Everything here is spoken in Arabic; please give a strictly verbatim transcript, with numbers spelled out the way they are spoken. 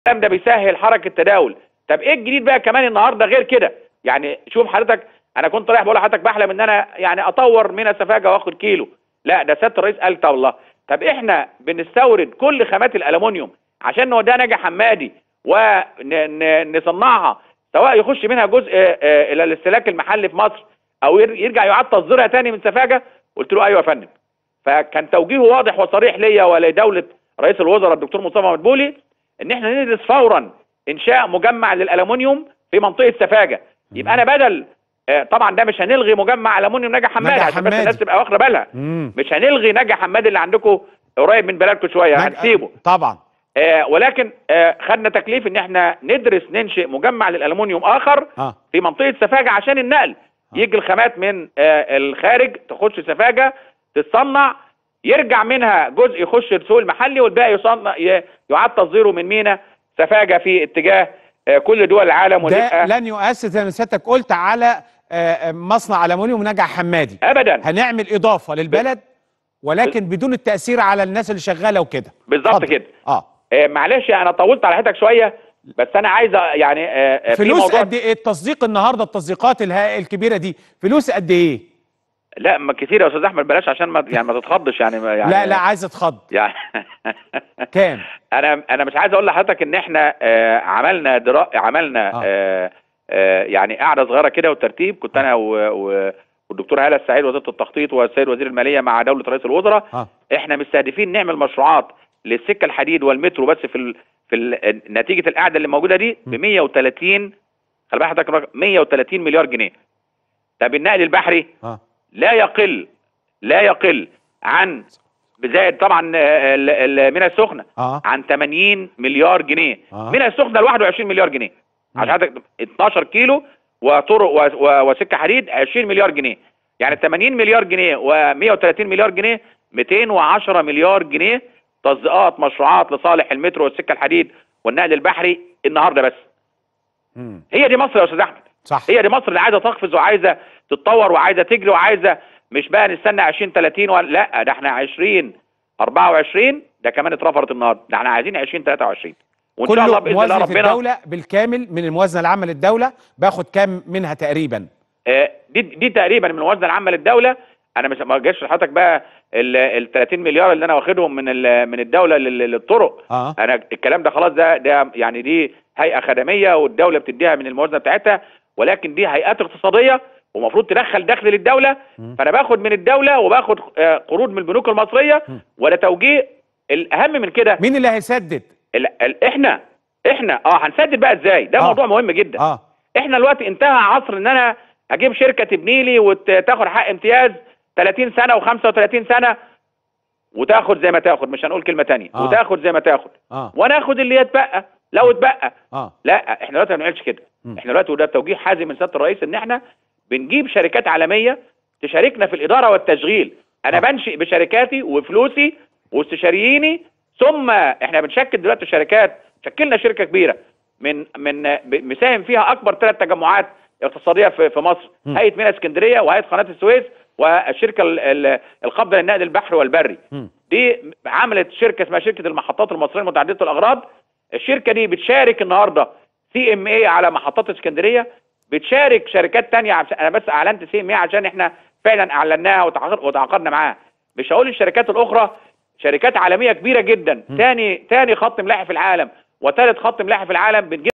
ده بيسهل حركه التداول. طب ايه الجديد بقى كمان النهارده غير كده؟ يعني شوف حضرتك، انا كنت رايح بقول لحضرتك بحلم ان انا يعني اطور من سفاجه واخد كيلو، لا ده سياده الرئيس قال طب الله، طب احنا بنستورد كل خامات الالومنيوم عشان نوديها نجا حمادي ونصنعها، سواء يخش منها جزء الى الاستهلاك المحلي في مصر او يرجع يعاد تصديرها تاني من سفاجه. قلت له ايوه يا فندم. فكان توجيهه واضح وصريح ليا ولدوله رئيس الوزراء الدكتور مصطفى مدبولي ان احنا ندرس فورا انشاء مجمع للالومنيوم في منطقه سفاجه. يبقى انا بدل آه طبعا ده مش هنلغي مجمع الومنيوم نجا حمادي عشان بس الناس تبقى واخده بالها، مش هنلغي نجا حمادي اللي عندكم قريب من بلدكم شويه، هنسيبه طبعا. آه ولكن آه خدنا تكليف ان احنا ندرس ننشئ مجمع للالومنيوم اخر آه. في منطقه سفاجه عشان النقل. آه. يجي الخامات من آه الخارج تخش سفاجه تتصنع، يرجع منها جزء يخش السوق المحلي والباقي يصنع يعاد تصديره من مينا سفاجه في اتجاه كل دول العالم. ده لن يؤثر زي ما سيادتك قلت على مصنع ألمونيوم نجع حمادي ابدا. هنعمل اضافه للبلد ولكن بدون التاثير على الناس اللي شغاله وكده. بالظبط كده. اه معلش انا طولت على حضرتك شويه، بس انا عايز يعني آه فلوس قد ايه التصديق النهارده؟ التصديقات الكبيره دي فلوس قد ايه؟ لا ما كتير يا استاذ احمد، بلاش عشان ما يعني ما تتخضش يعني, يعني لا لا عايز اتخض يعني كام؟ انا انا مش عايز اقول لحضرتك ان احنا آه عملنا درا عملنا آه. آه آه يعني قاعده صغيره كده والترتيب، كنت انا والدكتور هاله السعيد وزيره التخطيط والسيد وزير الماليه مع دوله رئيس الوزراء. آه. احنا مستهدفين نعمل مشروعات للسكه الحديد والمترو بس في ال في ال نتيجه القاعده اللي موجوده دي ب مية وتلاتين، خلي بالك حضرتك مية وتلاتين مليار جنيه. طب النقل البحري آه. لا يقل لا يقل عن بزائد طبعا ميناء السخنه آه. عن تمانين مليار جنيه. آه. ميناء السخنه لوحده عشرين مليار جنيه عشان حضرتك اتناشر كيلو وطرق وسكه حديد عشرين مليار جنيه، يعني تمانين مليار جنيه ومية وتلاتين مليار جنيه ميتين وعشرة مليار جنيه تصديقات مشروعات لصالح المترو والسكه الحديد والنقل البحري النهارده بس. مم. هي دي مصر يا استاذ احمد. صح. هي دي مصر اللي عايزه تقفز وعايزه تتطور وعايزه تجري وعايزه مش بقى نستنى عشرين تلاتين ولا لا، ده احنا عشرين اربعة وعشرين ده كمان اترفضت النهارده، ده احنا عايزين عشرين تلاتة وعشرين وان شاء الله باذن الله ربنا. الدوله بالكامل من الموازنه العامه للدوله باخد كام منها تقريبا؟ آه دي دي تقريبا من الموازنه العامه للدوله. انا مش ما جاش لحضرتك بقى ال تلاتين مليار اللي انا واخدهم من من الدوله للطرق. آه. انا الكلام ده خلاص، ده ده يعني دي هيئه خدميه والدوله بتديها من الموازنه بتاعتها، ولكن دي هيئات اقتصاديه ومفروض تدخل دخل للدوله. م. فانا باخد من الدوله وباخد قروض من البنوك المصريه. م. ولا توجيه الاهم من كده. مين اللي هيسدد؟ ال ال احنا احنا اه هنسدد بقى ازاي؟ ده آه. موضوع مهم جدا. اه احنا دلوقتي انتهى عصر ان انا اجيب شركه تبني لي وتاخد حق امتياز تلاتين سنه وخمسة وتلاتين سنه وتاخد زي ما تاخد، مش هنقول كلمه ثانيه. آه. وتاخد زي ما تاخد. آه. وناخد اللي يتبقى لو اتبقى. آه. لا احنا دلوقتي ما بنعملش كده. م. احنا دلوقتي وده توجيه حازم من سياده الرئيس ان احنا بنجيب شركات عالميه تشاركنا في الاداره والتشغيل. انا آه. بنشئ بشركاتي وفلوسي واستشارييني، ثم احنا بنشكل دلوقتي شركات. شكلنا شركه كبيره من من مساهم فيها اكبر ثلاث تجمعات اقتصاديه في في مصر، م. هيئه ميناء اسكندريه وهيئه قناه السويس والشركه القابضه للنقل البحري والبري. م. دي عملت شركه اسمها شركه المحطات المصريه المتعدده الاغراض. الشركه دي بتشارك النهارده سي ام اي على محطات اسكندريه، بتشارك شركات ثانيه. انا بس اعلنت سي ام اي عشان احنا فعلا اعلناها وتعاقدنا معاها، مش هقول الشركات الاخرى. شركات عالميه كبيره جدا، ثاني ثاني خط ملاحي في العالم وثالث خط ملاحي في العالم بتجيب